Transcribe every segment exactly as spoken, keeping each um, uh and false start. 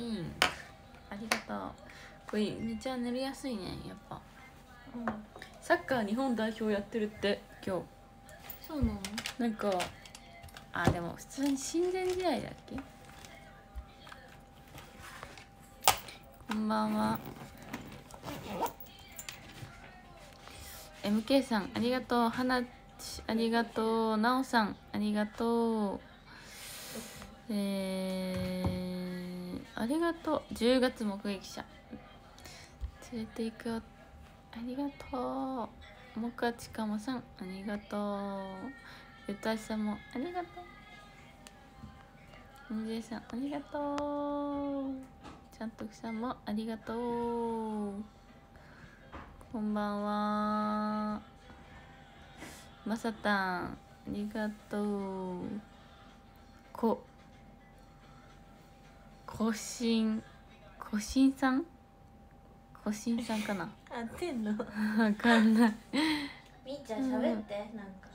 ピンクありがとう。これめっちゃ寝りやすいねやっぱ、うん、サッカー日本代表やってるって今日。 そうなの？ なんかあでも普通に親善試合だっけ。こんばんは。 エムケー さんありがとう。はなちありがとう。なおさんありがとう。えー、ありがとう。じゅうがつ目撃者連れて行くよ。ありがとう。もかちかもさんありがとう。ゆたしさんもありがとう。むじえさんありがとう。ちゃんとくさんもありがとう。こんばんは。まさたんありがとう。ここしんこしんさんこしんさんかな。 合ってんの？ わかんない。 みーちゃん喋って、うん、なんか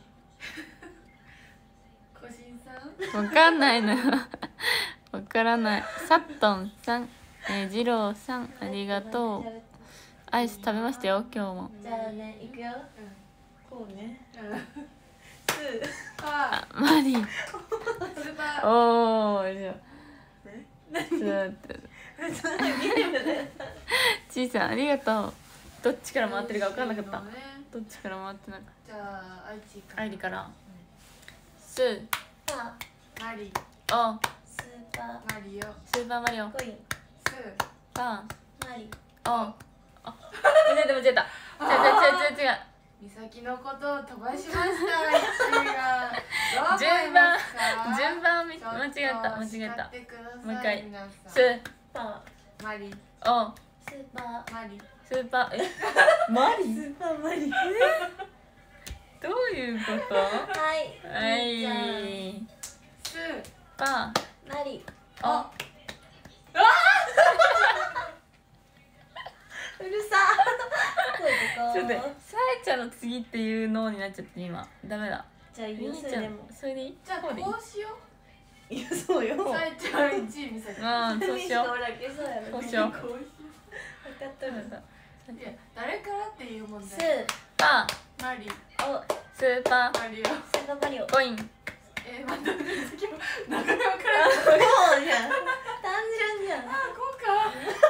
こしんさんわかんないのよ。わからない。さっとんさん、えー、じろうさんありがとう。アイス食べましたよ今日も。 じゃあね行くよ、うん、こうね、うん、スーあマリースーパーおーじゃあ何ちょっとゲームでちいさんありがとう。どっちから回ってるか分かんなかった。 ね、 どっちから回ってなかっじゃあ愛知た。アイリから、うん、スーパーマリオスーパーマリオスーパーマリオコインスーパーマリオあ間違えた間違えた。違う違う違う違う違う。 美咲のことを飛ばしました愛知が順番順番を間違えた間違えた。もう一回スーパーマリオスーパーマリスーパーえマリスーパーマリどういうこと。 はいはいスーパーマリオうるさちょっと待って、さえちゃんの次っていうのになっちゃって今ダメだ。 じゃあいいよみーちゃんそれでもそれでいい。 じゃあここうでいいうしよういやそうよさえちゃんいちい美咲ああそうしよう俺だけそうやろそうしよう。 こうしよ分かっとるういや誰からっていう問ス題ーパマリおースーパーマリオスーパーマリオコインえー、待って美咲も名前分からないそうじゃん単純じゃんあ、こうか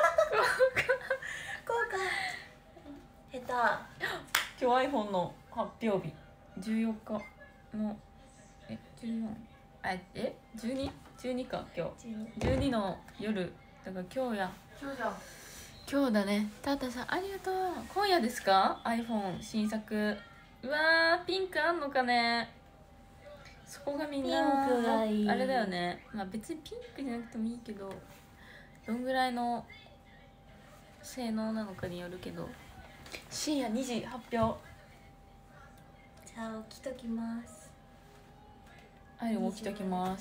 こうか下今日 iPhone の発表日じゅうよっかのえじゅうよんあえじゅうに じゅうにか今日じゅうにの夜だから今日や今日じゃん今日だね。タタさんありがとう。今夜ですか iPhone 新作。うわーピンクあんのかね。そこがみんなピンクがいいあれだよね。まあ別にピンクじゃなくてもいいけどどんぐらいの性能なのかによるけど。深夜にじ発表。 じゃあ起きときますあれ起きときます。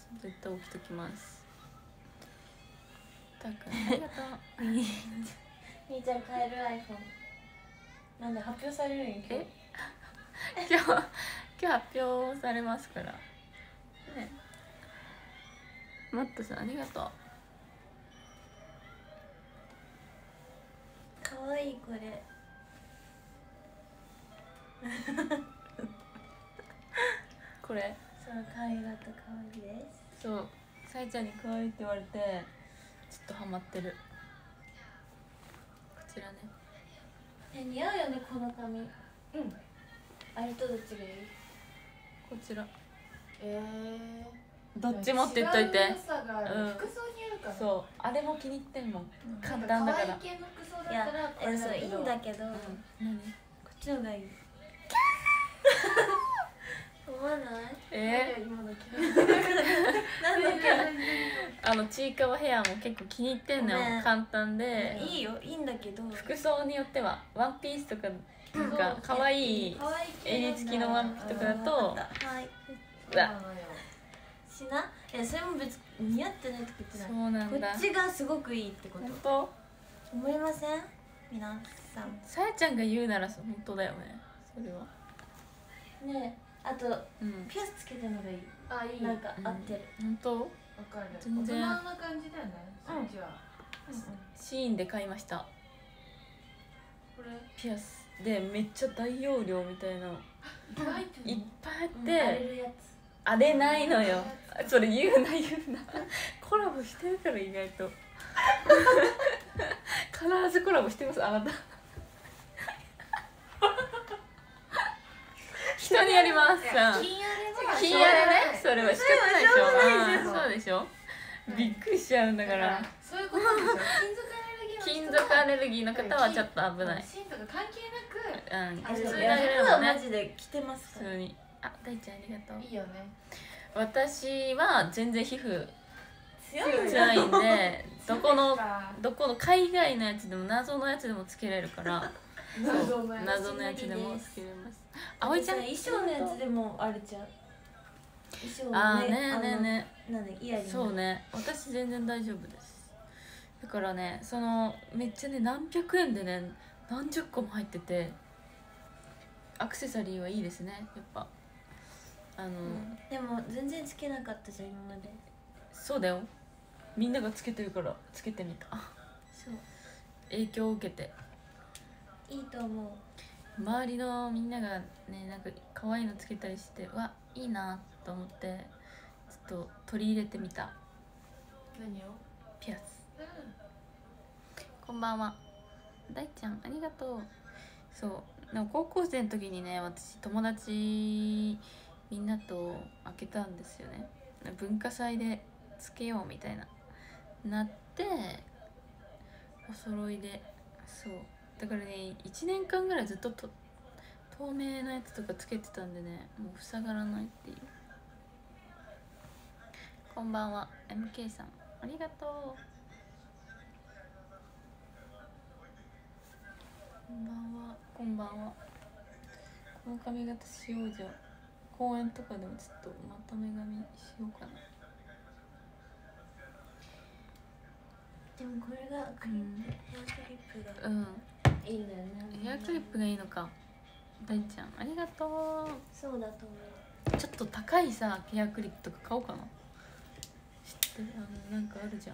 絶対起きときます。だからありがとう。 みーちゃん買える iPhone なんで発表されるんや今日え今日今日発表されますからね。マットさんありがとう。 かわいいこれこれそう可愛がったかわいいです。 そうさえちゃんに可愛いって言われてちょっとハマってる。こちらね。 え似合うよねこの髪。うんあれとどっちがいい？ こちらえー、 どっちもって言っといて。 違う良さがある、 うん服装によるからそうあれも気に入ってんもん、 うん簡単だから。 可愛い系の服装だったいやらこれえそういいんだけど、 うんこ何っちのがいい。思わない？ えー、今の気なんだっけ？ ー、あのちいかわヘアも結構気に入ってんのよごめん簡単で。 いいよいいんだけど。 服装によってはワンピースとかなんかそう可愛い可愛い系なんだ襟付きのワンピとかだとわかったはい。 うわしな。いやそれも別に似合ってないとか言ってない。 そうなんだ。 こっちがすごくいいってこと本当思いません？皆さん。 さやちゃんが言うなら本当だよねそれは。 ねえあとうんピアスつけてるのがいい。 あいいなんか合ってる。 本当。 うかる。 全然大人な感じだよね。そっちは。 シーインで買いました。 これピアスでめっちゃ大容量みたいなの入ってるいっぱいあっうん、 て、 荒れるやつ。 あれないのよ。それ言うな言うな。コラボしてるから意外と。必ずコラボしてますあなた。人にやります。 金あれは金やれね。それは仕方ないでしょ。 それはしょうがないでしょあーそうでしょ。びっくりしちゃうんだから。 そういうことでしょ。金属アレルギーの人は金属アレルギーの方はちょっと危ない。 芯とか関係うん。 あれ普通にいやあげるもんね。 服はマジで着てますから。 普通に。あ、大ちゃんありがとうなく。いいよね。 私は全然皮膚強いんだ強いんで、どこのかどこの海外のやつでも謎のやつでもつけれるから謎のやつ謎のやつでもつけれます。葵ちゃん衣装のやつでもあれちゃう。衣装あーねえねえねえ。なんでイヤリング。 そうね、私全然大丈夫です。だからね、そのめっちゃね何百円でね何十個も入ってて、アクセサリーはいいですねやっぱ。あの、 うんでも全然つけなかったじゃん今まで。 そうだよ、みんながつけてるからつけてみた。 そう。 影響を受けていいと思う。 周りのみんながねなんか可愛いのつけたりしてわいいなと思ってちょっと取り入れてみた。 何を？ ピアス。こんばんは大ちゃんありがとう。そうでも高校生の時にね私友達みんなと開けたんですよね。文化祭でつけようみたいななってお揃いで。そうだからねいちねんかんぐらいずっとと透明なやつとかつけてたんでねもう塞がらないっていう。こんばんは エムケー さんありがとう。こんばんはこんばんは。この髪型しようじゃ公園とかでもちょっとまとめ髪しようかな。 でもこれがクリップ、ヘアクリップがうんいいんだよね。 ヘアクリップがいいのか。大ちゃんありがとそうだと思う。ちょっと高いさヘアクリップとか買おうかな。知ってるあのなんかあるじゃん。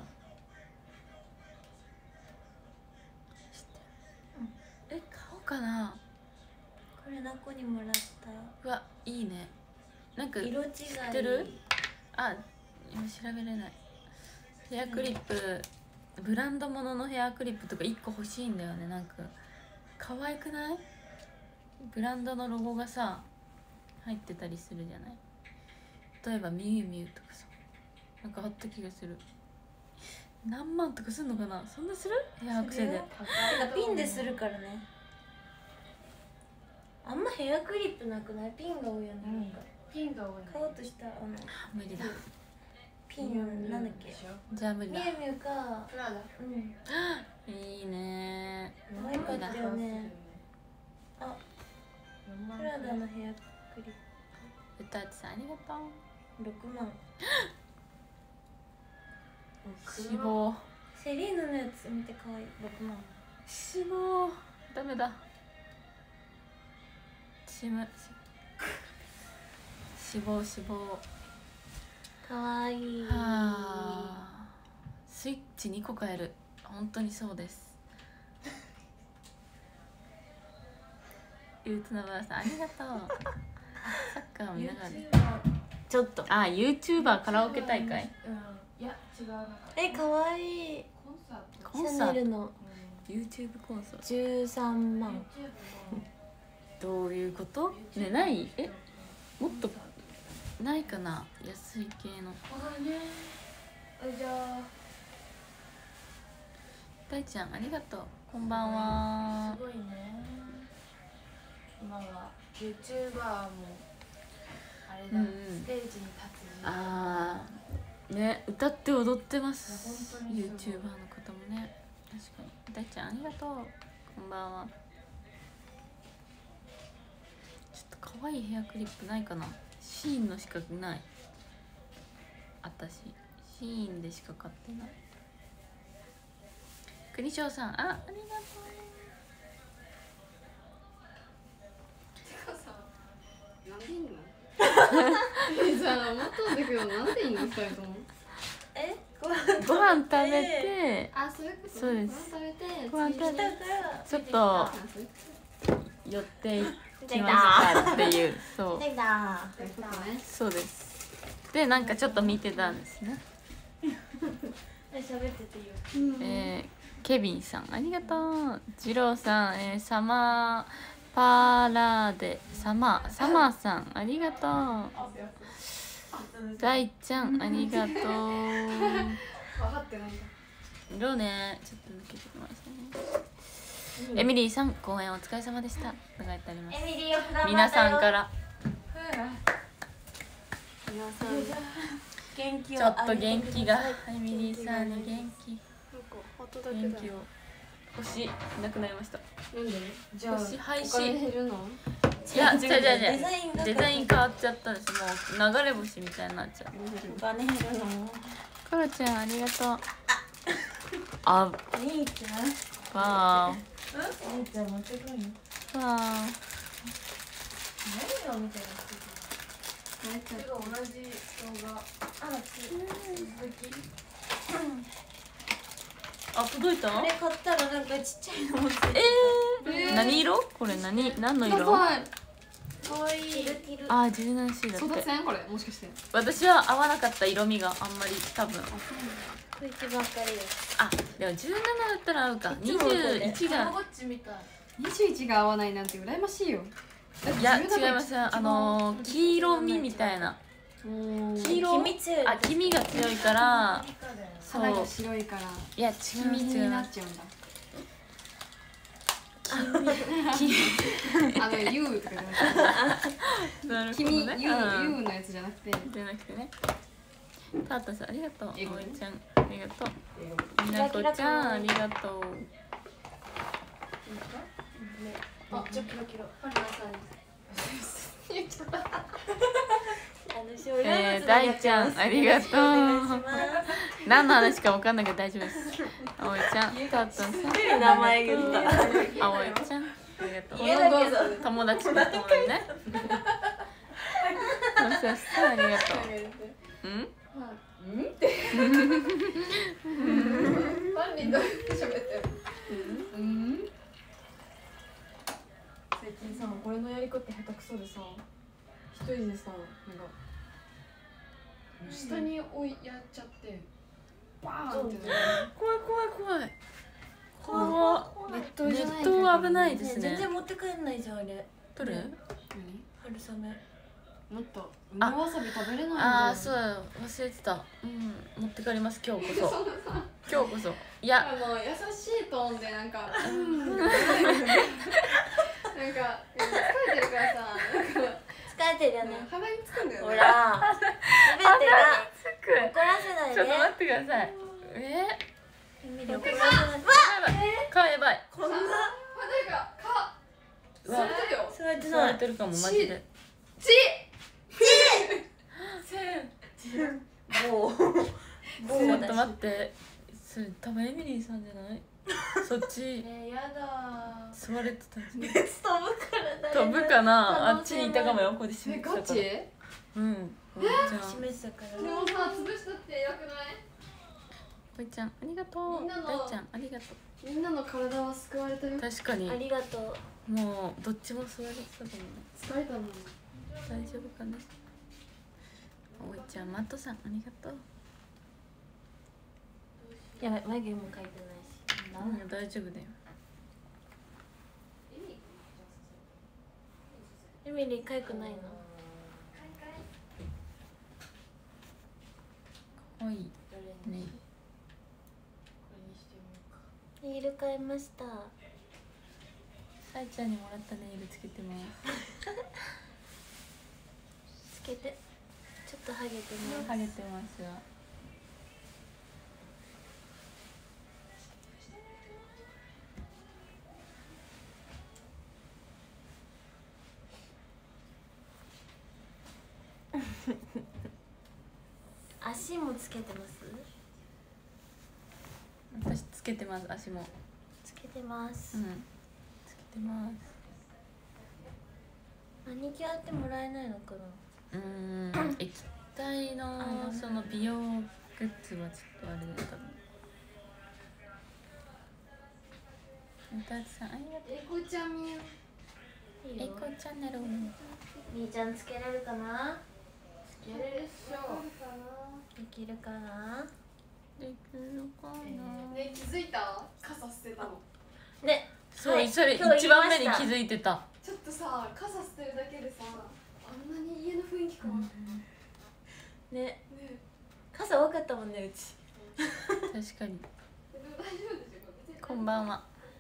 知ってる、え買おうかな。 う。これナコにもらったうわいいね。なんか色違い。 知ってる？あ今調べれない。ヘアクリップ、ブランド物のヘアクリップとかいっこ欲しいんだよね。なんか可愛くない？ブランドのロゴがさ入ってたりするじゃない。例えばミュウミュウとかさなんかあった気がする。何万とかすんのかな。そんなする？ヘアアクセで。 てかピンでするからね。あんまヘアクリップなくない？ピンが多いよね。なんかピンが多いね。 買おうとしたあの無理だ。 ピンなんだっけ？ じゃあ無理だ。 ミュウミュウか。 プラダ。 うん。 いいね。 可愛かったよね。あ、プラダの。 のヘアクリッゆたちさんありがとう。 プろくまん。 死亡セリーヌのやつ見て可愛い。ろくまん。 死亡ダメだ。死む死亡死亡。 可愛い。 はあスイッチにこ買える。本当にそうです。ゆうつのばあさんありがとう。サッカーを見ながらちょっと。 あ YouTuber カラオケ大会。 うん。いや違うなんか。 え、可愛い。 コンサート。 コンサートシャネルの YouTube コンサートじゅうさんまん。 どういうことね。ないえもっとないかな安い系の。 わかるね。あじゃあ大ちゃんありがとう。こんばんは。 すごいね。今は YouTuber もあれだ、 うんうんステージに立つ時代。 あーね歌って踊ってますいや本当にすごい YouTuber の方もね。確かに大ちゃんありがとう。こんばんは。ちょっと可愛いヘアクリップないかな。シーンのしかない私。シーンでしか買ってない。国章さんあありがとなんでいいの？えじゃあ思ったんだけどなんでいいのふたりとも。 ご飯食べて、 あ、そういうこと。 そうですご飯食べて、 ご飯食べてちょっとあ、そういうこ寄ってきましたっていう、そう出たとそういうことね。 そうです。でなんかちょっと見てたんですね。 喋ってていいよ。 えー、ケビンさんありがとう。ジローさん、えー、サマーパラーデサマーサマーさんありがとう。大ちゃんありがとう。 分かってないんだ。 色ねちょっと抜けてきましたね。エミリーさん公演お疲れ様でしたと書いてあります。 エミリーよく頑張ったよ。 皆さんから皆さん。 元気をちょっと元気がエミリーさんに元気なんかハートだけだ。 元気を星なくなりました。 なんで？じゃあ星廃止お金減るの？ いや違う違う違うデザインがデザイン変わっちゃったんです。もう流れ星みたいになっちゃう。 お金減るの。 コロちゃんありがとう。あ兄ちゃん。 わ兄ちゃん持ってくるの。 ーわー何を見てる大ちゃん。 の？同じ動画。あ、続き。 あ届いたこれ買ったらなんかちっちゃいの持ってる。 えー、何色これ何何の色？ かわいい。 キルキル。 あー ジェネラルシーだ争奪って。 戦これもしかして。 私は合わなかった色味があんまり多分。 これ一番明るいよ。 あでもじゅうななだったら合うか。 いつもこれにじゅういちがこっちみたい。 にじゅういちが合わないなんて羨ましいよ。 いや違いますよ。あのー、黄色みみたいな黄色黄身強い。 あ黄身が強いからそう肌が白いからいや違う黄身に違うなっちゃうんだ。 黄あの U とかじゃなくてなるほ君ど U ね。うん U のやつじゃなくて。 じゃなくてね。タータさんありがとう。 英語ねおいちゃんありがとう。みなこちゃんありがとう。 あ、ちょキラキラ。パンダさん。 えー、大ちゃんありがとう。何の話かわかんないけど大丈夫です。あおいちゃん、タータさん。 名前言った。 あおいちゃん、ありがとう。 家だけど。 友達と友達ね。おさしさんありがとう。うんうんってパンリンどうやって喋ってる？うん最近さ、これのやり方下手くそでさ、一人でさ、なんか下に置いやっちゃってバーンってなる。 怖い怖い怖い怖っ。 熱湯じゃない熱湯危ないですね。 全然持って帰んないじゃんあれ。 どれ？ 何？ 春雨。 もっと梅わさび食べれないんだよ。 ああそう忘れてた。うん持って帰ります今日こそ。今日こそ。いやあの優しいトーンでなんかうんなんか疲れてるからさ、なんか疲れてるよね。 鼻につくんだよね。 ほら。すべてが怒らせないで。 ちょっと待ってください。え怒らせない。 ー、かやばい。 こんな。 鼻がかうわ吸われてるよ。 座って吸わない。 れてるかもマジで。 ちもう。 ちょっと待って。それ多分エミリーさんじゃない？そっちえー、やだ吸われてたんじゃない？ 熱飛ぶから飛ぶかな。あっちにいたかもよ。ここでー。え、 示したから。 ガチ？ うん。おいちゃん。 示したから。 でもさ、潰したって偉くない？ おいちゃんありがとう。 みんなの大ちゃんありがとみんなの体は救われたよ。 う。確かにありがとう。 もうどっちも吸われてたかもね。 疲れたの。 大丈夫かな。おいちゃんマットさんありがとう。 やばい眉毛も描いてないし。 うん大丈夫だよ。 エミリー描くないの？ かわいいね。 ネイル買いました。 さいちゃんにもらったネイルつけてます。 つけて。ちょっとハゲてます。 ハゲてますよ。 足もつけてます？ 私つけてます足も。 つけてますう。ん。つけてます。 マニキュアってもらえないのかな？ うーん液体のその美容グッズはちょっとあれだったの。歌うさんありがとう。 えこちゃんみいいえよこチャンネル。 みーちゃんつけれるかな。 やれるっしょ。 できるかな。 できるかな。 ね気づいた？傘捨てたの。 ね、 そう、 はいそれ今日一番目に言いました気づいてた。 ちょっとさ傘捨てるだけでさあんなに家の雰囲気変わる。 ね、 ね傘多かったもんねうち。 確かに。 でも大丈夫でしょこれ。 こんばんは。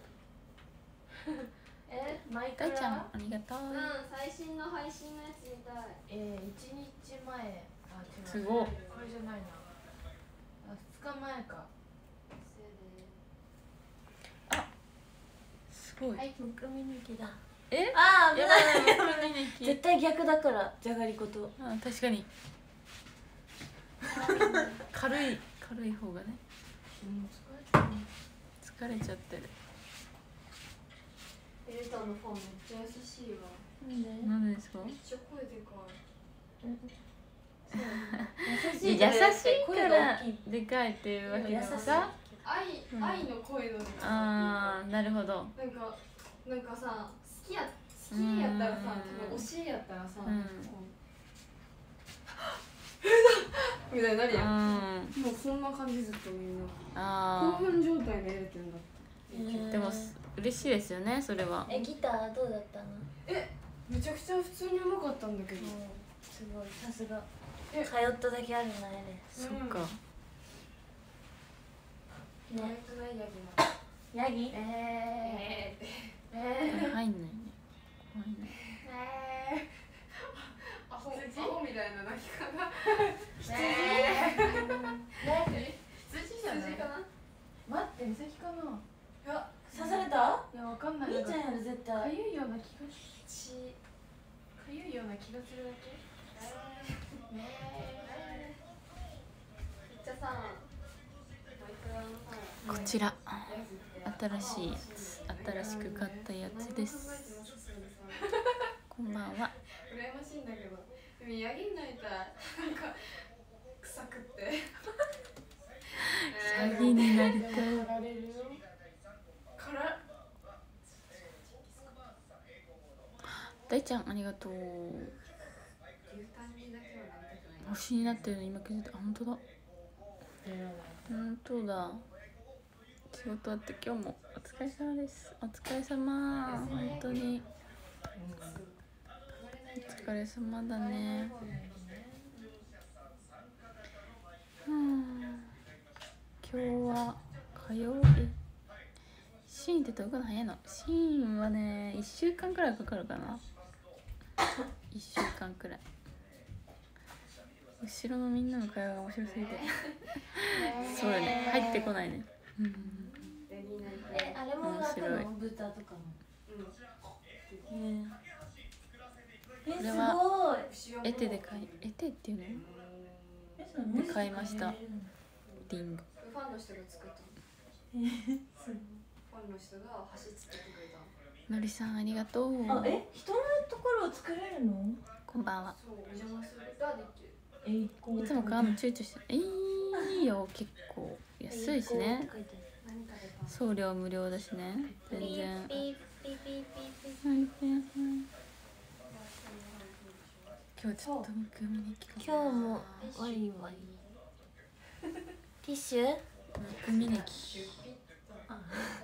えマイクラ大ちゃんありがとう。 うん最新の配信のやつみたい。 えー、いちにちまえ、あ、違う。 すごっ。 これじゃないな。あ、ふつかまえか。 すごい。 はい、むくみ抜きだ。 え？ ああ、危やない。 ばい、僕にね、 絶対逆だからじゃがりこと。 あ、確かに。軽い、軽い方がね。 うん、疲れてる。 疲れちゃってる。 エルタのファンめっちゃ優しいわ。 なんで？ なんでですか？ めっちゃ声でか優しい。 優しいから声が大きい。 でかいっていうわけです優しいか？ い。愛、 うん愛の声の。 ああ、なるほど。 なんかなんかさ好きや好きやったらさ多分推しやったらさ、 うんこうみたいになるやん。 うん。 もうそんな感じずっとみんなあ興奮状態でやれてんだって。 あ、でも嬉しいですよね、それは。 え、ギターどうだったの？ えめちゃくちゃ普通にうまかったんだけど。 すごい、さすが。 え通っただけあるなあれ。 そっか。 ねくないヤギな。 ヤギ？ えーってえ入んないね。怖いね。 えー、アホアホみたいな鳴き方。 え羊じゃないかな。 待って、美咲かな。 いや刺された？ いや、わかんない。 みーちゃんやる絶か対。 ゆいような気がすちかゆいような気がするだけ。 めっちゃさマイクラのさこちら、 ヤギって新しいやつ、新しく買ったやつです。こんばんは。 羨ましいんだけど、でもヤギになりたい。なんか臭くって。 ヤギになりたい。 られるよ。 から大ちゃんありがとう。 牛タンにだけはなりたくない。 星になってるの今気づいた。あ、本当だ。本当だ。仕事終わって今日もお疲れ様です。お疲れ様。本当にお疲れ様だね。うん。今日は火曜日。シーンってどこの早いの？シーンはね、いっしゅうかんくらいかかるかな。いっしゅうかんくらい。後ろのみんなの会話が面白すぎてそうだね、入ってこないね。うん、 ヤギになりたい。 え、あれもあった面白いの？豚とかも。 うんねえ、すこれはごい。 牛はもうエテで買い、エテっていうの？ え、それで買いましたリング。 ファンの人が作ったの。 え、すファンの人が箸つけてくれたの。 のりさんありがとう。 ごい。あ、え、人のところを作れるの？ こんばんは。 そう、お邪魔することはできる。 え、一個。 いつも買うの躊躇してる。えー、いいよ、結構安いしね。 何食べた？ 送料無料だしね。全然。 ピーピーピーピーピー。 はいはいはい。今日ちょっとむくみに聞か今日もワイワイ。ティッシュ？ むくみに聞あ、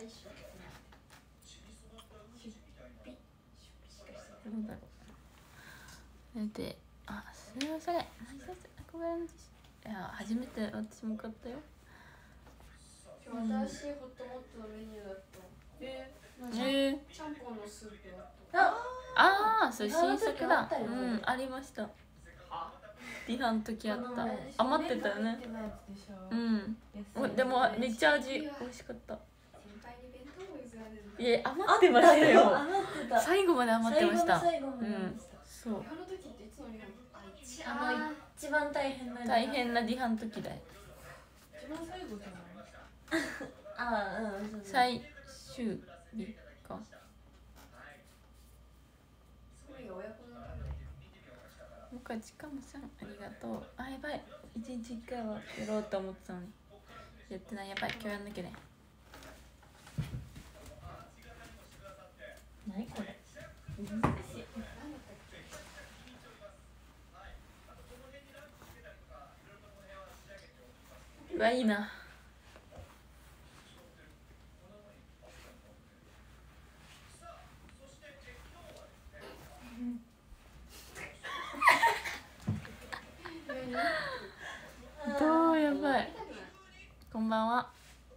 どうだろう。で、あ、それはそれ。何それ、憧れのティッシュ。いや、初めて私も買ったよ。 今日新しいホットモットのメニューだった。えー、 えー、 ちゃんぽんのスープだった。 あ、 ああ、それ新作あだった。ようん、ありました。リハの時あったこの前。 余ってたよね。 入ってないやつでしょ。 うん。お安いでもめっちゃ味美味しかった。 先輩に弁当も譲られるの。 いや余ってましたよ。 余ってた。 最後まで余ってました。 最後の最後までうん余ってた。 そう。 リハの時っていつのリハの？あ、一あの一番大変な。 大。変なリハの時だよ。 一番最後じゃない。 ああ、うん、そうそう。 最終日か。 それが親子のため。 かちかもさんありがとう。あ、やばい、一日一回はやろうと思ってたのにやってない。やばい、今日やんなきゃね。 何これ難しい。 うわ、いいな。どう、やばい。こんばんは。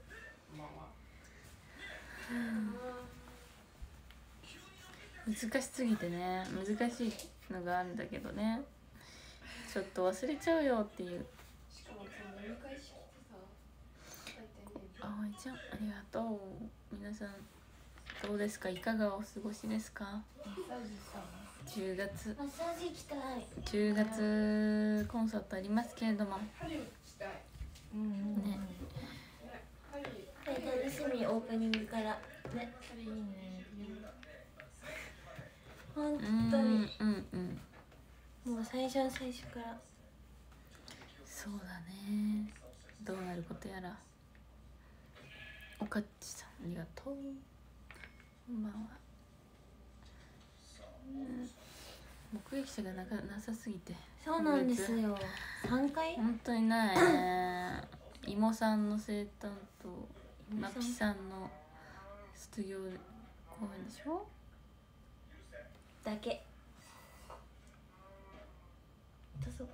難しすぎてね、難しいのがあるんだけどね、ちょっと忘れちゃうよっていう。 しかもその飲み会してさ、 あおいちゃんありがとう。皆さんどうですか、いかがお過ごしですか。 マッサージしたの？ じゅうがつマッサージ行きたい。 じゅうがつコンサートありますけれども針したい。 うんうんうんね。 針楽しみ、オープニングからね。 針いいね。 本う当にんうんうん、 もう最初の最初から。 そうだね、どうなることやら。おかっちさんありがとう。こんばんは。うん、目撃者がなかなさすぎて。 そうなんですよ。三回？ 本当にないね。妹さんの生誕とまきさんの卒業公演でしょ。 だけ。どうぞ。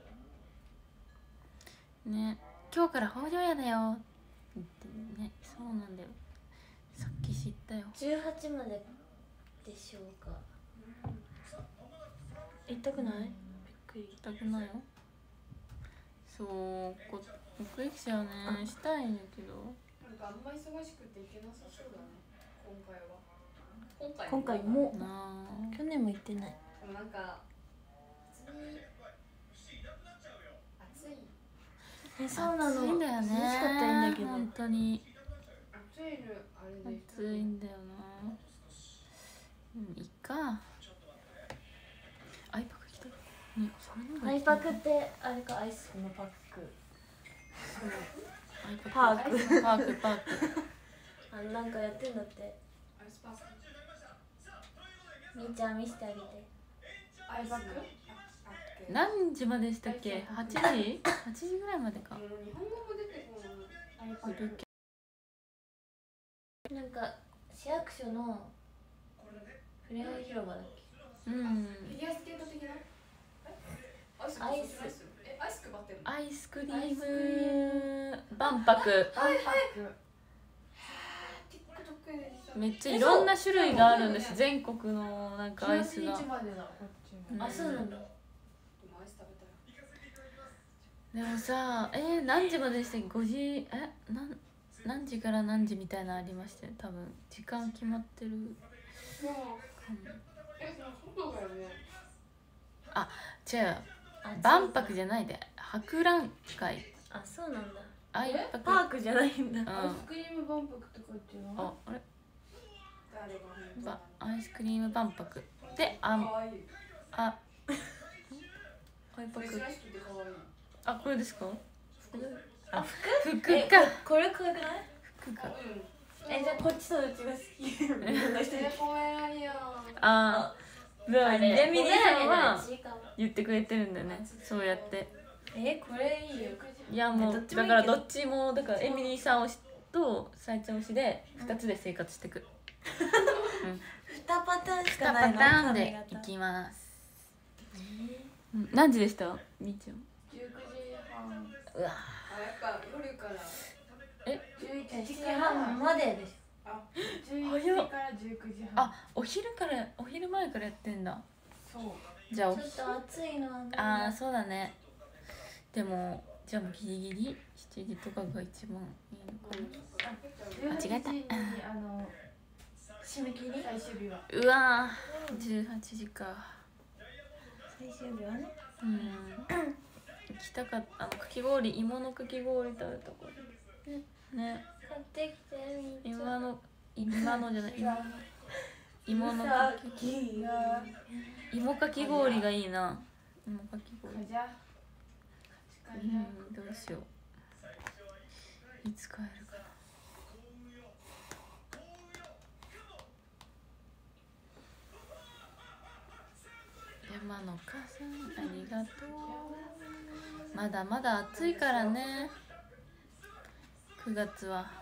ね、今日から北条屋だよってね。そうなんだよ、さっき知ったよ。 十八まででしょうか。行ったくない？びっくり。 行きたくないよ。そう、こ目撃者はねしたいんだけど、 なんかあんま忙しくて行けなさそうだね。今回は。今回今回もなあ、 去年も行ってない。 でもなんか普通に暑いえ、そうなの。 暑いんだよね。 涼しかったらいいんだけど。 本当に暑いのあれで暑いんだよな。うん、いっか。アイパク来た。うん、それの方がアイパクってあれか、アイスのパック。 そう、アイパクパーク。 パークパーク。 あのなんかやってんだって。 アイスパーク。 みーちゃん見せてあげて。 アイパク？ 何時までしたっけ？はちじ？はちじぐらいまでか。 日本語も出てこない。アイパいるク。 けなんか市役所のふれあい広場だっけ。 うん。 フィギュアスケート的な？アイスアイスえ、アイス配ってるの？ アイスクリーム万博。 はいはい。TikTok でさ。 めっちゃいろんな種類があるんです。全国のなんかアイスが。 じゅうはちにちまでだ、こっちも。 あ、そうなんだ。 でもアイス食べたい。 でもさ、えー、何時までしたっけ？ごじ、え、なん何時から何時みたいなのありましたよ。多分時間決まってるでも、 かも。 え、その外だよね。 あ、違う。 あ、 万博じゃないで、博覧会。 あ、そうなんだ。 アイパク。 パークじゃないんだ。 うん。 アイスクリーム万博とか言ってるの？ あ、あれ、 誰が本当ばアイスクリーム万博で、あん、 可愛い。 あ、アイパク。 珍しくて可愛い。 あ、これですか？ あ、 服え、 か。 これ可愛くない？ 服か。 うん。 え、じゃあこっちとうちが好き。いろんな人に。 え、ポメラニアン。 あー、であれレミリーさんはポメラニアンのちいかわ言ってくれてるんだよね。そうやって。 え、これいいよ。 いやもうどっちもいいけどだからどっちもだからエミリーさん推しとさいちゃん推しでふたつで生活してく。 二パターンしにパかないの。 ターンで髪型いきます。うん、何時でしたみーちゃん？ じゅうくじはん。 うわ、 あ、やっぱ夜から。 え、 じゅういえ、 ちじ時半まででしあ、じゅういちじからじゅうくじはん。 あ、お昼からお昼前からやってんだ。 そう。 じゃあおょ。ちょっと暑いのはね。 あー、そうだね。でもじゃあもうギリギリしちじとかが一番いいのかな。間違えたじゅうはちじにあの締め切り最終日は。 うわー、じゅうはちじか。 最終日はね。 うん、行きたかった。あのかき氷、芋のかき氷食べたこれね。 買ってきてみーちゃん。 今の今のじゃない、芋の芋のかさききが芋かき氷がいいな。 もうかき氷。 かじゃかじゃうんどうしよう。いつ帰るかな。山の母さんありがとう。まだまだ暑いからね。くがつは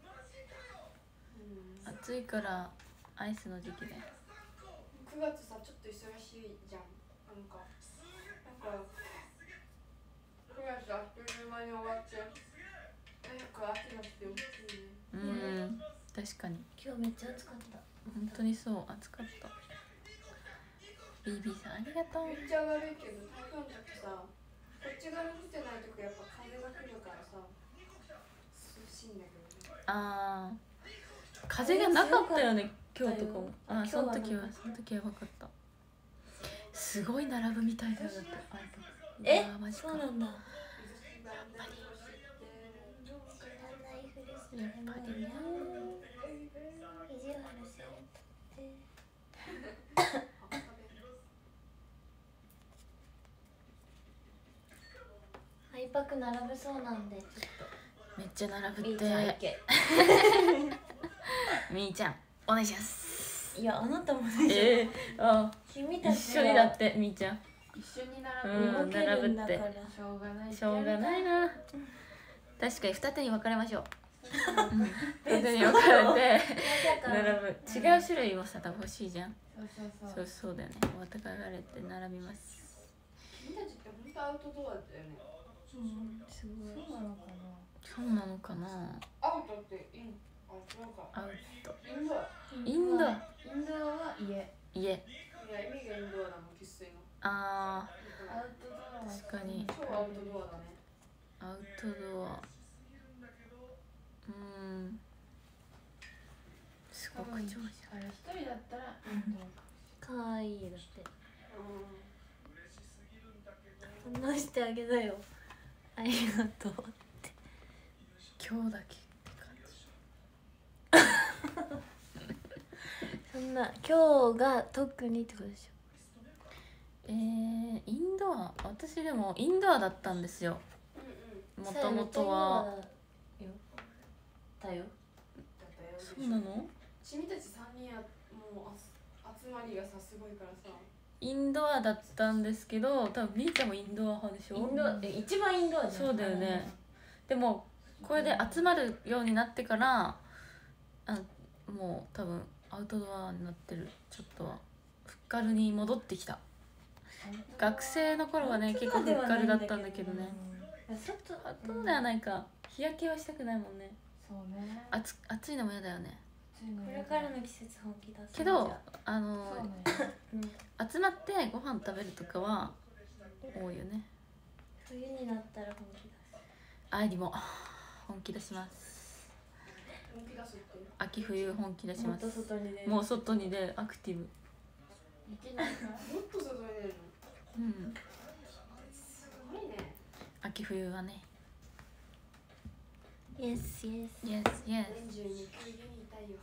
暑いからアイスの時期だよ。 くがつさちょっと忙しいじゃん。なんかなんかくがつあっという間に終わって早く秋が来てほしいね。 うん確かに今日めっちゃ暑かった。 本当にそう暑かった。ビービーさんありがとう。 めっちゃ悪いけど台風の時さこっち側に来てない時やっぱ風が来るからさ涼しいんだけどね。 あー風がなかったよね今日とかも。ああその時今日ははその時やばかった。すごい並ぶみたいだよだってあれえうわマジか。 そうなんだ。 やっぱりやっぱりね。 意地悪せんとってハイパク並ぶそうなんでちょっめっちゃ並とぶっみーちゃん行て。 け。 みーちゃんお願いします。 いやあなたもね。 ええあ君たち一緒にだってみーちゃん。 一緒に並ぶ、 うん動けるんだから。 並しょうがない。 しょうがないな。確かに二手に分かれましょう。うん二手に分かれて並ぶ。違う種類もさ多分欲しいじゃん。 そうそうそそううそうだよね。分かれて並びます。 君たちって本当アウトドアだよね。 すごい。 そうなのかな。 そうなのかな。 アウトってインあ違うかアウト。 インドア。 インドア。 インドアは家。 家。 いや意味がインドアだもん生粋の。 あアウトドアは確かに超アウトドアだね。 ーアウトドア。うん。すごく上手。 あれ一人だったらインドアか。 かわいいだって。 う話してあげなよ。ありがとう。 今日だけって感じ。 そんな今日が特にってことでしえー、インドア私でもインドアだったんですよんうん。 ょ。 もともとは。 よ。だよ。 だったよ。 そうなの。 君たち三人やもうあ集まりがさすごいからさ。 インドアだったんですけど多分みーちゃんもインドア派でしょ。 インドアえ一番インドアじゃん。 そうだよね。でもこれで集まるようになってからあもう多分アウトドアになってる。ちょっとはフッカルに戻ってきた。学生の頃はね結構フッカルだったんだけどね。 外アウトドアではないか。日焼けはしたくないもんね。 そうね。 暑暑いのも嫌だよね。 これからの季節本気出す。 けどあのそうね。 うん、 集まってご飯食べるとかは多いよね。 冬になったら本気出す。 愛にも本気出します。 本気出すって。 秋冬本気出しもっとます。 外に出る。 もう外に出るアクティブ。 いけないか。 もっと外に出るの。 うん。 すごいね。 秋冬はね。 イエスイエス。 Yes, yes。 年中に家にいたいよ。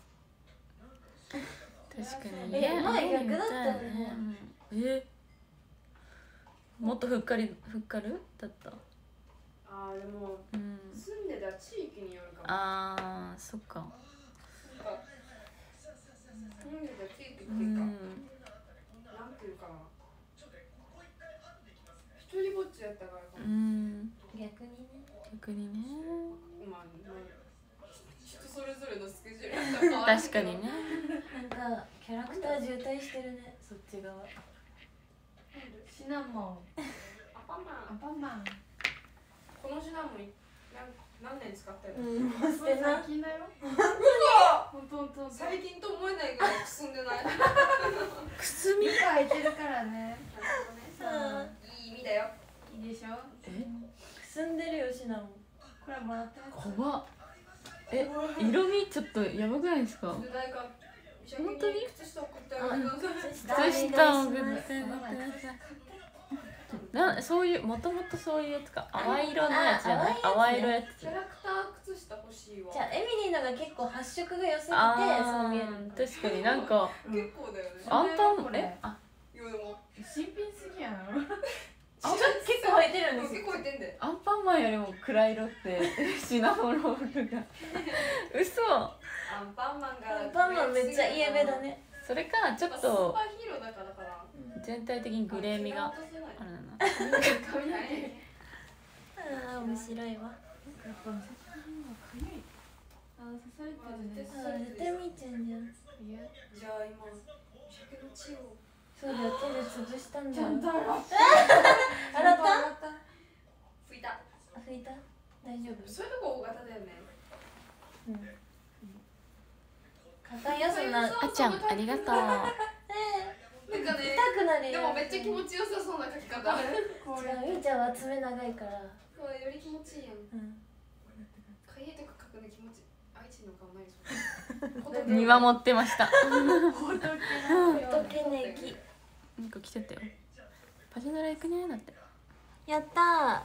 確かに。 え家前家に逆だったよねいたいうんえもっとふっかりふっかるだった。 ああでもうん。 住んでた地域によるかも。 あーそっか。 なんか住んでた地域っていうか、 うん。 なんていうかな。一人ぼっちだったからかうも。 ん。 逆にね。 逆にね。 まあ、まあ、人それぞれのスケジュールが変わるけど確かにね。 なんかキャラクター渋滞してるね。そっち側。 シナモン。 アパマンアパマン。 このシナモンなん何年使ったよ、 うん。捨てな。 最近だよ。ほんとほんと。 最近と思えないぐらいくすんでないなるくすみ。 耳が開いてるからね。 ほどねいい意味だよ。 いいでしょ。 えくすんでるよシナモン。 これもらったやつ。 怖っ。え色味ちょっとやばくないですか。 で誰か本当に靴下送ってあげてください。 靴下を送ってください。なそういうもともとそういうやつか。淡い色のやつじゃない。 あ淡い色やつ。 キャラクター靴下欲しいわ。 じゃあエミリーのが結構発色が良すぎてあそう見える。 ー確かになんか結構だよね。 あんたこれえあいやでも新品すぎやろ。 よりも暗い色ってシナモロールが嘘。 アンパンマンがアンパンマンめっちゃイエメだね。 それかちょっスーとパーヒーローだからかな。 全体的にグレー味があるな。 ああ面白いわ。 やっぱ刺されるのがかゆい。あー刺されてるじゃない。 あー絶対みーちゃんじゃん。 いやじゃあ今鮭の血をそうだよ、手で潰したんだよ。 ちゃんと洗った。 洗った拭いた。 あ、拭いた大丈夫。 そういうとこ大型だよね。 うん硬いやつな。 あちゃんありがとう。 なんかね、 痛くなるよ。 でもめっちゃ気持ちよさそうな書き方。 こ違う、みーちゃんは爪長いから。 これより気持ちいいやん。 うんかゆいとか書くの気持ちいい。愛知の顔ないそれ。 見守ってました。 仏の仏ネギ。 なんか来てたよ。パジャドラ行くねだって。 やったー。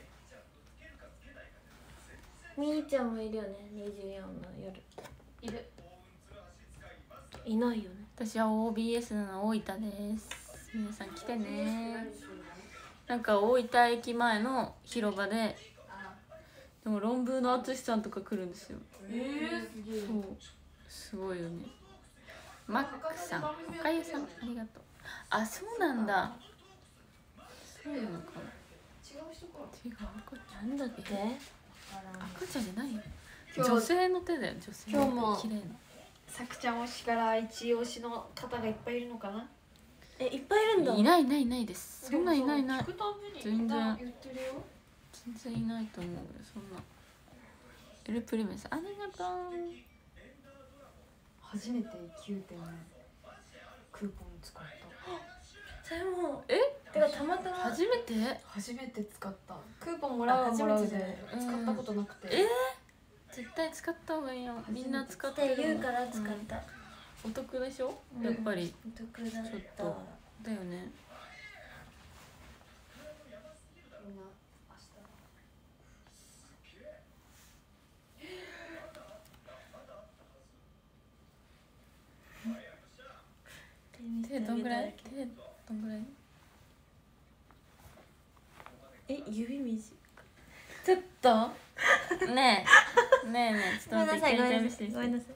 みーちゃんもいるよね、にじゅうよんの夜。 いる。 いないよね。 私は オービーエス の大分です。皆さん来てね。なんか大分駅前の広場で、でも論文の淳さんとか来るんですよ。 えー、すげえ。 そうすごいよね。マックさん、おかゆさんありがとう。あ、そうなんだ。そうなのかな。 違う人か。 違う赤ちゃん。 なんだって？ 赤ちゃんじゃないよ。 今日女性の手だよ、女性の手。 今日も綺麗な。 さくちゃん推しから一推しの方がいっぱいいるのかな。 え、いっぱいいるんだ。 いないいないいないです。そんないないいない聞。くたびに全然言ってるよ。 全然いないと思うよ、そんな。エルプリメスありがとう。 初めてきゅうてんのクーポン使った。 それも。 え？ てかたまたま。 初めて？ 初めて使った。クーポンもらうはもらうであ初めて使ったことなくて。 え絶対使った方がいいよ。みんな使っっててる。 言うから使った。 お得でしょ？ うんやっぱりお得だっちょた。 っとだよね。 みんな手どんぐらい？手どんぐらい？ え、指短い。 ちょっとねえねえねえちょっと待って一ごめんなさい、ごめ回んなさい、 見せて見せて。 ごめんなさい。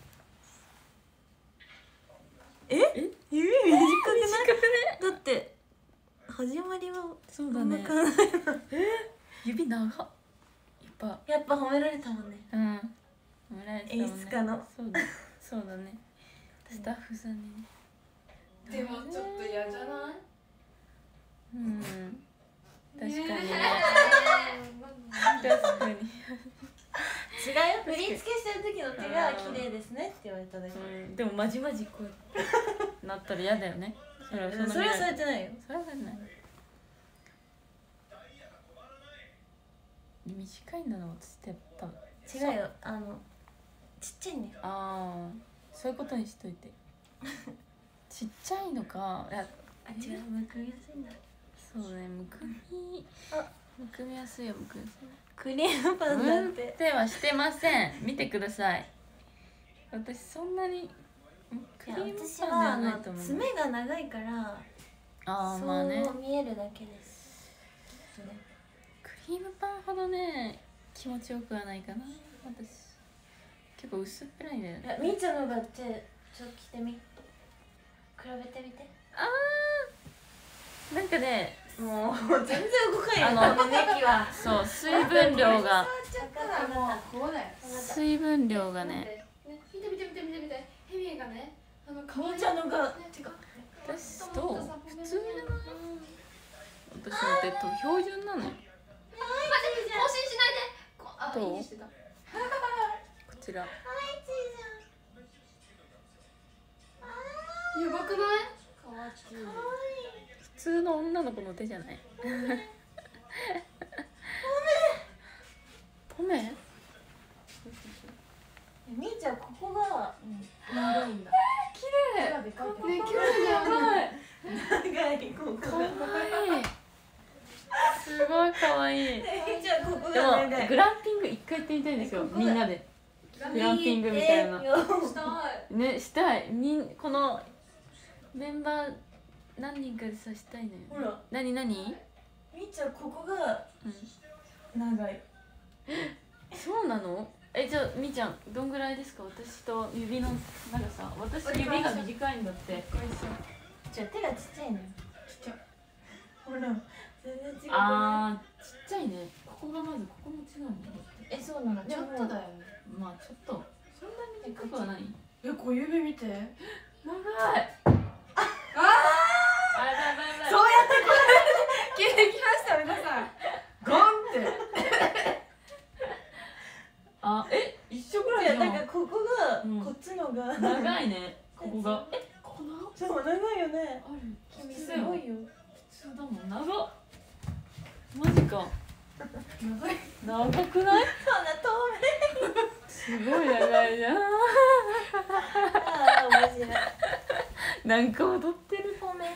え？指短くない？だって始まりはそうだね。 こんな感じ。 指長っ。やっぱやっぱ褒められたもんね。 うん。褒められてたもんね。 演出家のそうだそうだね。スタッフさんにね。 でもちょっと嫌じゃない？ うん。確かにね。 ね確かに。 違うよ。振り付けしてる時の手が綺麗ですねって言われただけ。 うん。でもまじまじこうやってなったら嫌だよね。それはそんなそれはされてないよ。 それはされない。短いんだな私って多分。 違うよ。あのちっちゃいんだよ。 ああ、そういうことにしといて。ちっちゃいのか。いや、 あ、違う。むくみやすいんだ。 そうね、むくみ。 あむくみやすいよ、むくみやすい。 クリームパンだ運って。 転はしてません。見てください。私そんなに。クリいや、 ーム私パンでははあのないと思う。 爪が長いからああ、まあね。 そう見えるだけです。それクリームパンほどね、気持ちよくはないかな。私。結構薄っぺらいんだよね。 いや、みーちゃんの方が手ちょっと着てみ。比べてみて。 ああ。なんかね、 もう全然動かないよ。 あのこのネギは。 そう、水分量が。 ちゃったらもうこうだよ。 水分量がね。 ね、見て見て見て見て見て。ヘミがね、あのみーちゃんのが。 てか。 私と普通じゃない？私の手と標準なのよ。 待って、更新しないで。こあ、 どういいねしてた。 こちら。 やばくない？ かわちい。 普通の女の子の手じゃない。ポメ？ みーちゃんここが長いんだ。 綺麗。 でかいけどね、綺麗じゃない。 長いここ可が。 愛い。すごい可愛い。 みーちゃんここでが長い。 もグランピング一回行ってみたいんですよ。みんなで。グランピングみたいな。 えーよしたい。 ね、したい。みんこのメンバー何人かでさしたいのよ。 ほら、 なになに？ みーちゃんここがうん。 長い。 そうなの？え、じゃあみーちゃんどんぐらいですか？私と指の長さ。私指が短いんだって。 じゃあ手がちっちゃいのよ。 ちっちゃい。 ほら全然違う。 あー、ちっちゃいね。ここがまずここも違うの。 え、そうなの。 ちょっとだよね。 まあちょっとそんなに短くはない。 え、小指見て。 長い。 ああ。 あやばいやばいやばい。 そうやってこれ聞いてきました皆さん。ゴンって。 あ、え、一緒ぐらいいや、 じゃん。 なんかここが、 うんこっちのが長いね。ここが。え、ここ長っ。 そう、長いよね。 ある。 君す普通だよごいよ。 普通だもん。長っ。マジか。 長い。 長くない？ そんな透すごい長いじゃん。 明。ああ、面白い。 なんか踊ってる。 透明。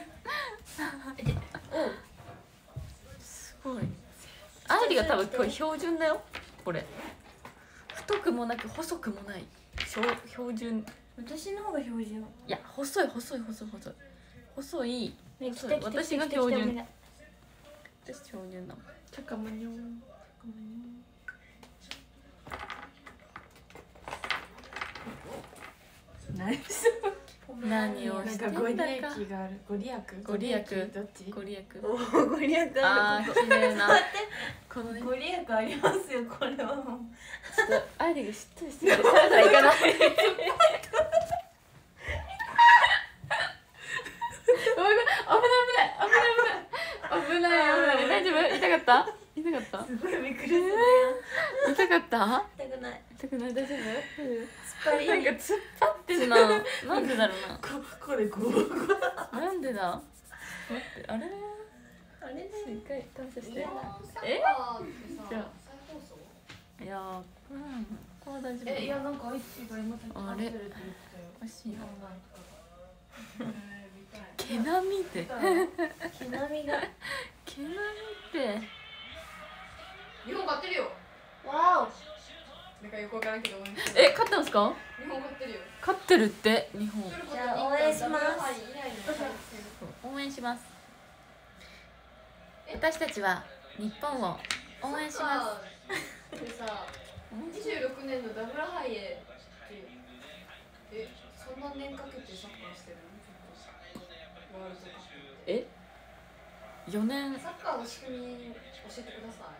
すごい。あいりが多分これ標準だよ。これ。太くもなく細くもない。標標準。 私の方が標準。 いや、細い細い細い細い。細い。 ね、 細い。私が標準。私標準だもん。 ちゃかまにょん。 何何をなんしてんだかご利益か。 がある。ご利益。 ご利益どっち？ ご利益。 おお、ご利益ある。 あー、綺麗な。 待って、 このね。 ご利益ありますよ、これはもう。 ちょっとアイリがしっとりしてる。それじゃいかない。ごめんごめん、危ない危ない危ない危ない危ない危ない。大丈夫？痛かった？痛かった？ すごいびっくりするやん。 痛かった？ 痛くない。 痛くない？大丈夫？ 突っ張り。 なんか突っ張ってるな。なんでだろうな。 ここれこう。 なんでだ？待って、あれ？ あれね。 一回感謝して。 え？ え？ じゃあ再放送？ いやー、うん、ここは大丈夫。 え、いやなんかアイチが今あれってるって言ってたよ。 おかしいな。 えー見たい毛並みって。 毛並みが。 毛並みって。 日本買ってるよ。 わなんかよくわからんけど応援してる。 え、勝ってますか？ 日本買ってるよ。 勝ってるって日本。 じゃあ応援します応援します。私たちは日本を応援します。 す。でさ、にじゅうろくねんのダブルハイエってえ、そんな年かけてサッカーしてるの？ワールドカップ。 え？よねん。 サッカーの仕組み教えてください。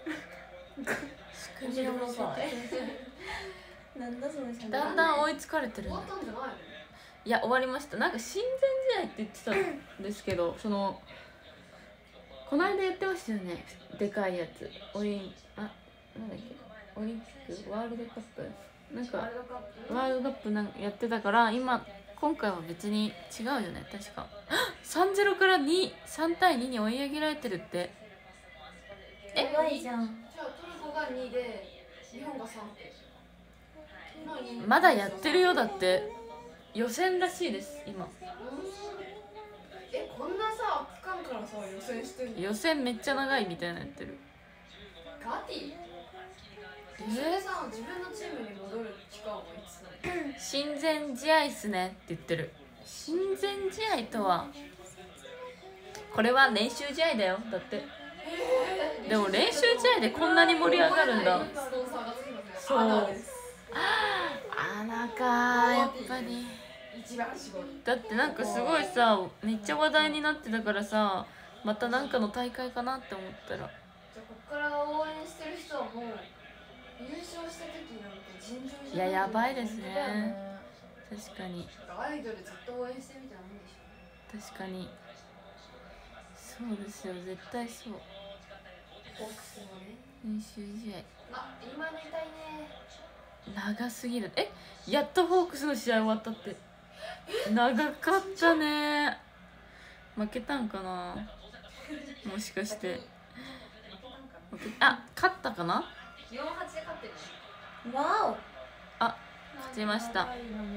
仕組みを教えてください。 なんだその写真。 だんだん追いつかれてるね終わ。ったんじゃないの？ いや、終わりました。なんか親善試合って言ってたんですけど、そのこの間言ってましたよね。でかいやつ。オリンあなんだっけ？オリンピックワールドカップなんかワールドカップ。 ワールドカップなんかやってたから今今回は別に違うよね確か。さんたいゼロからに、さんたいにに追い上げられてるって。 やばいじゃん。 じゃあトルコがにで日本がさんってまだやってるよだって。予選らしいです今。 え、こんなさ期間からさ予選してるの？ 予選めっちゃ長いみたいなやってる。 ガティそれさ自分のチームに戻る期間はいつなの？ 親善試合っすねって言ってる。親善試合とはこれは練習試合だよだって。でも練習試合でこんなに盛り上がるんだ。 スポンサーがつきますね。 そうアナです。 あらかーやっぱり。 一番絞り。 だってなんかすごいさめっちゃ話題になってたからさまたなんかの大会かなって思ったら。 じゃあこっから応援してる人はもう優勝した時なんて尋常じゃない。 いややばいですね。確かにアイドルずっと応援してみたいなもんでしょ。 確かにそうですよ絶対そう。 ホークスもね。 練習試合あ、今寝たいね。 長すぎる。えやっとホークスの試合終わったって。長かったね。負けたんかなもしかして負けあ勝ったかな。 よんはちで勝ってる。 わお。 あ勝ちました。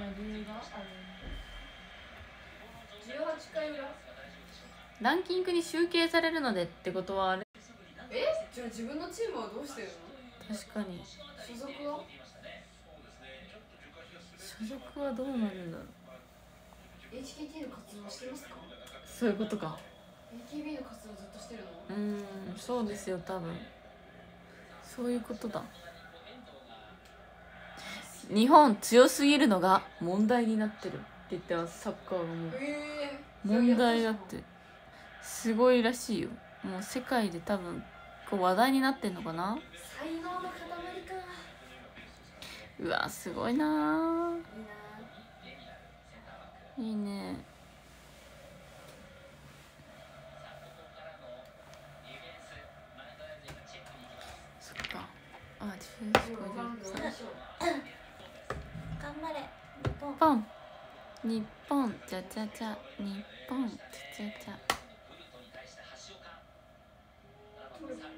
じゅうはちかい裏。 ランキングに集計されるのでってことはあれ。 え、じゃあ自分のチームはどうしてるの？ 確かに所属は？ 所属はどうなるんだろう。 エイチケーティー の活動してますか？ そういうことか。 エーケービー の活動ずっとしてるの？ うーんそうですよ多分。 そういうことだ。日本強すぎるのが問題になってるって言ってます。サッカーがもうえ問題だってすごいらしいよ。もう世界で多分こう話題になってんのかな。 才能の塊か。 うわすごいなー。いいね。そっか。あ、じゅうよんじごじゅうさん。 頑張れ日本。 ポン日本じゃじゃじゃ日本じゃじゃじゃ。 トルコ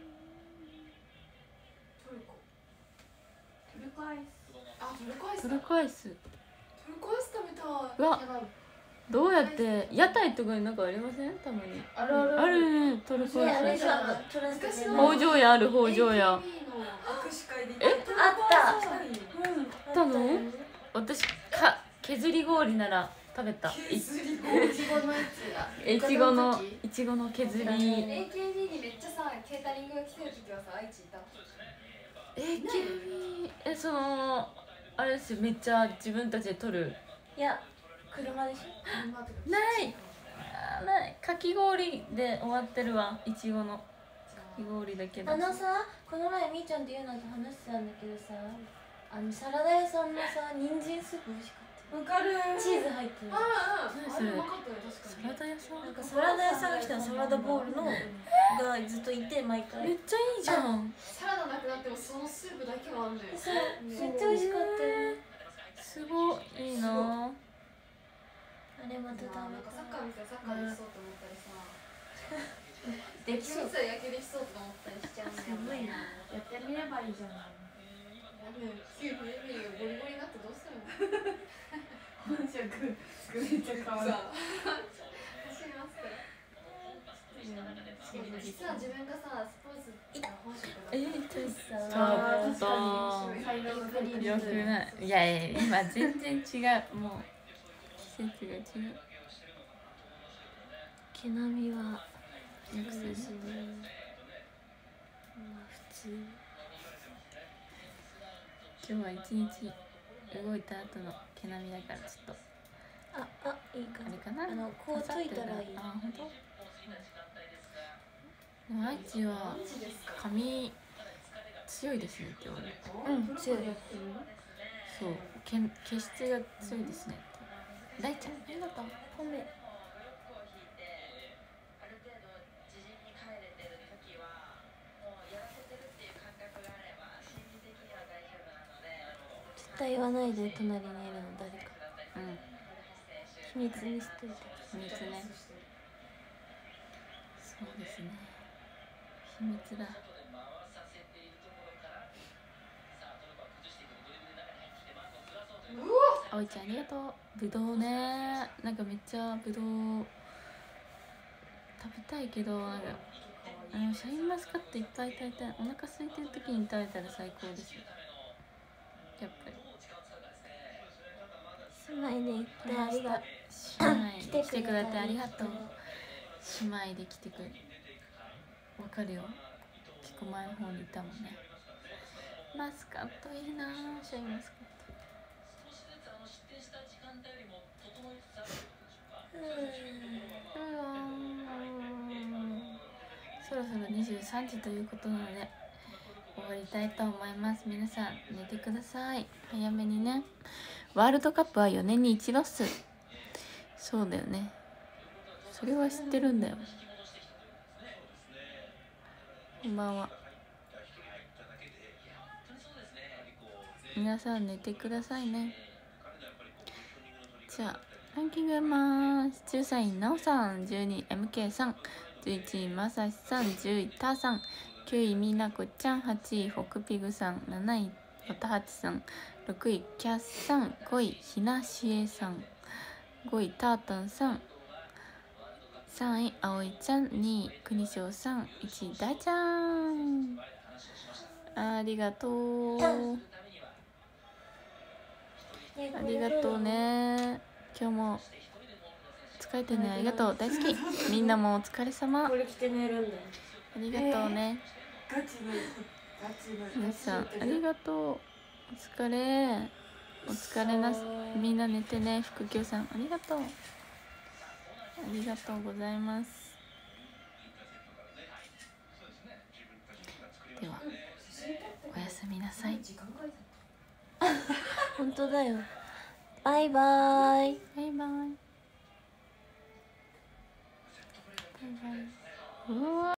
トルコアイス。あ、トルコアイストだ。 ルコアイス。 トルコアイス食べたい。 うわやばい。 どうやって屋台とかになんかありません？たまにあるあるあるね。トルコアイス。 あれさトランス昔の北条屋ある。北条屋。 エーケービー の握手会でえあったあったの？私か削り氷なら食べた。い削り氷。いちごのやつだ。 いちごのいちごの削り。 エーケービー にめっちゃさ、ケータリングが来てる時はさ、愛知いた。 エーケービー えそのあれですよ、めっちゃ自分たちで取る。 いや車でしないあないかき氷で終わってるわ。いちごのかき氷だけょ。 だし。 あのさこの前みーちゃんっていうのと話してたんだけどさ、あのサラダ屋さんのさ人参スープ美味しかったよ。 わかる。 チーズ入ってる。 ああ、あ何それれうまかったね、確かサに。 ラダ屋さんなんかサラダ屋さんが来たの、サラダボールのがずっといて毎回。 めっちゃいいじゃん。 サラダなくなってもそのスープだけはあんだよ。 そうめっちゃ美味しかったよね。 すごいいいな。 あれまた食べなんかサッカたい。 ー見てサッカーできそうと思ったりさ、 できそう。 野球野球できそうと思ったりしちゃうんだよね。 やってみればいいじゃない。 やべえ、次フレミーがゴリゴリになってどうするの？ 本職作れて変わる。 さあ、走りますから。実は自分がさ、スポーツが本職だった。 えー、ちょっさとあちょっと才能が足りよくない。いやいや今全然違う。もう季節が違う。 毛並みはよくする。 まあ普通。 今日は一日動いた後の毛並みだからちょっとああいいかあれかな。 あのこうついたらいい。 あ本当。でも愛知は髪強いですねって言われる。 うん強い。 そう毛毛質が強いですねって。大ちゃんありがとう。 ほめ。絶対言わないで隣にいるの誰か。 うん秘密にしといて。 秘密ね。そうですね。秘密だ。あおいちゃんありがとう。ぶどうね、なんかめっちゃぶどう食べたいけど、なんかあのシャインマスカットいっぱい食べたい。お腹空いてる時に食べたら最高ですよ。やっぱり。 姉妹で行ってありがとう。 姉妹で来てくれてありがとう。姉妹で来てくれわかるよ。結構前の方にいたもんね。マスカットいいなぁ。シャインマスカット。うわそろそろにじゅうさんじということなので終わりたいと思います。皆さん寝てください。早めにね。ワールドカップはよねんに一度っす。そうだよね。それは知ってるんだよ。こんばんは。皆さん寝てくださいね。じゃあランキングやます。じゅうさんいなおさん、じゅうにエムケー さん、じゅういちいまさしさん、じゅういたーさん、きゅういみなこちゃん、はちいフォクピグさん、なないおたはちさん、ろくいキャッさん、ごいひなしえさん、ごいたーたんさん、さんいあおいちゃん、にいくにしょうさん、いちいだいちゃん。ありがとう。ありがとうね。今日も疲れてね。ありがとう。大好き。みんなもお疲れ様。あこれ着て寝るんだよ。 りがとうね。 ガチでガチの皆さんガチのありがとう。お疲れお疲れなす。みんな寝てね。福京さんありがとう。ありがとうございます。ではおやすみなさい。 本当だよ。バイバイ。 バイバイ。バイバイ。うわ。